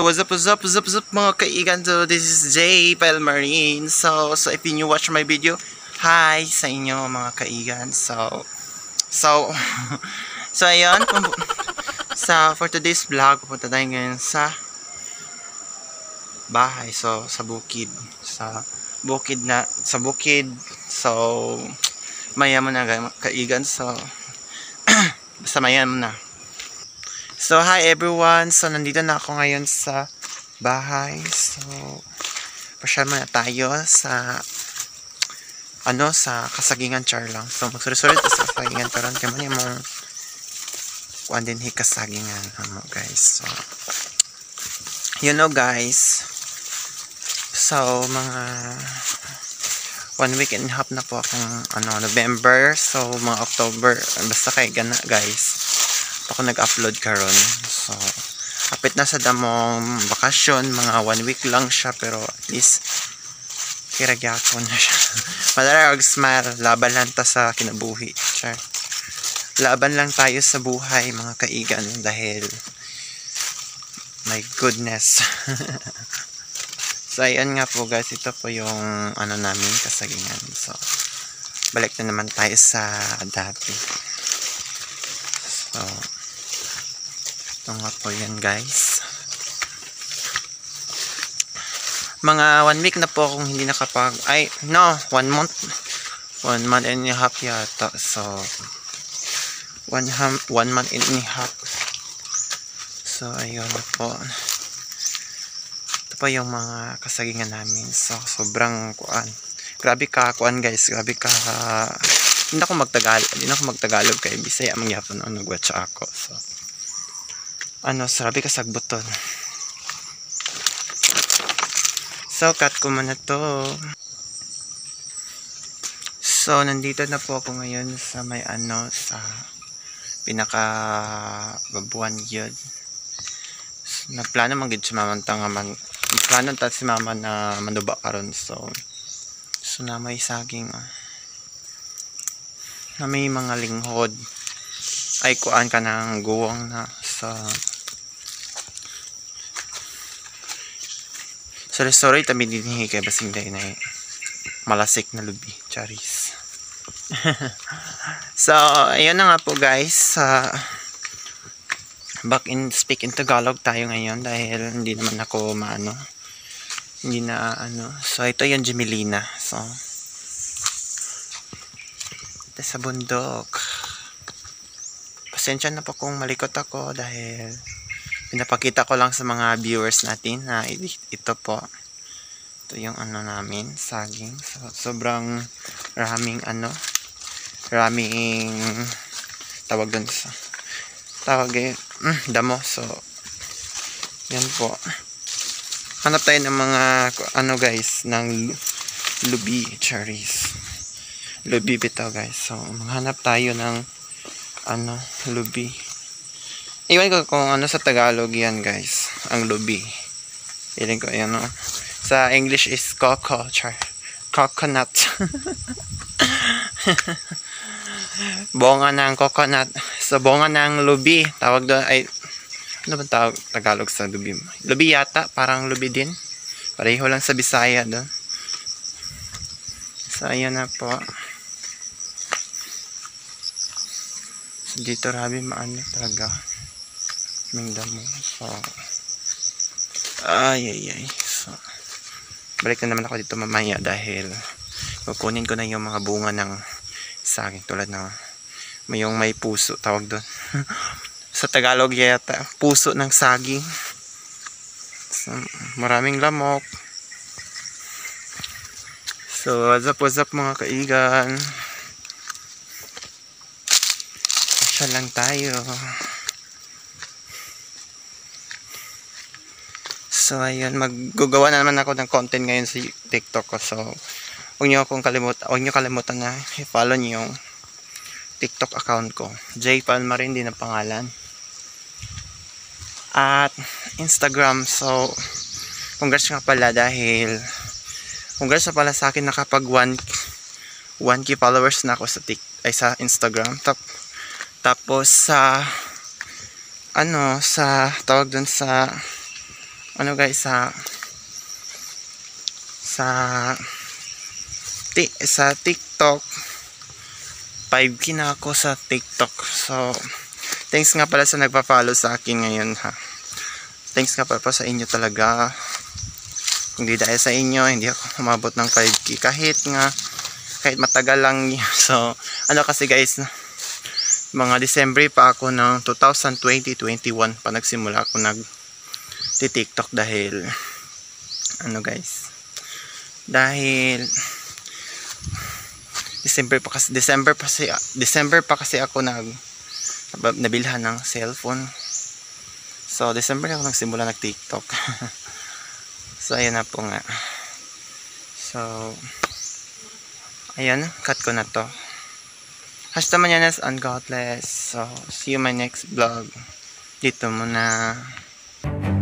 So what's up mga kaigan. So this is Jay Pelmarine. So if you watch my video, hi sa inyo mga kaigan. So so ayun, for today's vlog, pupunta tayo ngayon sa bahay. So sa bukid, so maya mo na kaigan. So basta maya mo na. So hi everyone, so nandito na ako ngayon sa bahay. So pasyal muna tayo sa sa kasagingan char lang. So magsulit-sulit sa kasagingan karon kay man yung kuan din kasagingan guys. So you know guys, so mga 1 week and a half na po akong November, so mga October, basta kay gana guys ako nag-upload karon. So kapit na sa damong bakasyon, mga 1 week lang siya, pero at least kiragyapon na siya. Madara og smile, laban lang ta sa kinabuhi. Char. Laban lang tayo sa buhay mga kaigan dahil my goodness. So ayan nga po guys, ito po yung namin kasagingan. So balik na naman tayo sa dati. So ito nga po yan guys. Mga 1 week na po akong hindi nakapag 1 month and a half yata. So 1 month and a half. So ayun na po. Ito pa yung mga kasagingan namin. So sobrang grabe ka guys, grabe ka. Hindi ako magtagalog kay Bisaya mangyapon nagwatch ako. So sabi ka sagbuton. So cut ko muna to. So nandito na po ako ngayon sa may sa pinaka babuan yun. So, nagplano man gid si mama plano ta si mama na manuba karon. So na may saging na may mga linghod ay kuan ka ng guwang na sorry tabi dinhi kay basing day na malasik na lubi charis. So ayun na nga po guys, speak in Tagalog tayo ngayon dahil hindi naman ako so ito yung Gemelina. So ito sa bundok. Pasensya na po kung malikot ako dahil pinapakita ko lang sa mga viewers natin na ito po. Ito yung namin, saging. So, sobrang raming tawag doon sa damo. So yan po. Hanap tayo ng mga guys ng lubi cherries. Lubi bitaw guys. So maghanap tayo ng lubi. Iwan ko kung sa Tagalog yan guys, ang lubi. Ilan ko yan sa English is coconut. Bonga ng coconut. So bonga ng lubi, tawag doon ay ano ba tawag Tagalog sa lubi? Lubi yata, parang lubi din. Pareho lang sa Bisaya doon. So ayan na po. So dito rabi talaga. Damo. So so balik na naman ako dito mamaya dahil kukunin ko na yung mga bunga ng saging tulad ng may puso tawag doon. Sa Tagalog yata puso ng saging. So, maraming lamok. So what's up mga kaigan, pasya lang tayo. So ayun, maggugawa na naman ako ng content ngayon sa TikTok ko. So huwag niyo kalimutan na i-follow niyo yung TikTok account ko, Jay Pelmarine din ang pangalan, at Instagram. So congrats nga pala dahil congrats na pala sa akin, nakapag 1k followers na ako sa Instagram. Tapos sa tawag dun sa ano guys, sa TikTok, 5K na ako sa TikTok. So thanks nga pala sa nagpa-follow sa akin ngayon ha. Thanks nga pala po sa inyo talaga. Kung di dahil sa inyo, hindi ako umabot ng 5K kahit matagal lang yun. So ano kasi guys, mga December pa ako ng 2020-21 pa nagsimula ako TikTok dahil dahil December pa kasi ako nabilhan ng cellphone. So December ako nagsimula TikTok. So ayan na po nga. So ayan, cut ko na to. Hasta mañanas and God bless. So see you my next vlog. Dito muna.